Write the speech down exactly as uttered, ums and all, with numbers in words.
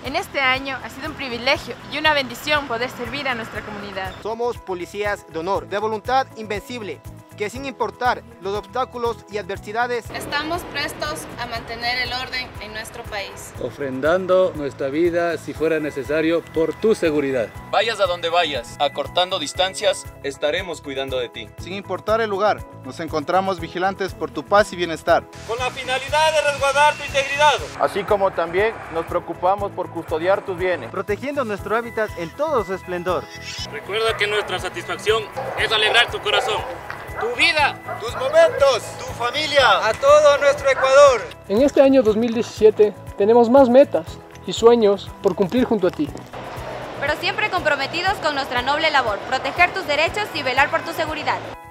En este año ha sido un privilegio y una bendición poder servir a nuestra comunidad. Somos policías de honor, de voluntad invencible, que sin importar los obstáculos y adversidades, estamos prestos a mantener el orden en nuestro país, ofrendando nuestra vida si fuera necesario por tu seguridad. Vayas a donde vayas, acortando distancias, estaremos cuidando de ti. Sin importar el lugar, nos encontramos vigilantes por tu paz y bienestar, con la finalidad de resguardar tu integridad. Así como también nos preocupamos por custodiar tus bienes, protegiendo nuestro hábitat en todo su esplendor. Recuerda que nuestra satisfacción es alegrar tu corazón, tu vida, tus momentos, tu familia, a todo nuestro Ecuador. En este año dos mil diecisiete tenemos más metas y sueños por cumplir junto a ti. Pero siempre comprometidos con nuestra noble labor, proteger tus derechos y velar por tu seguridad.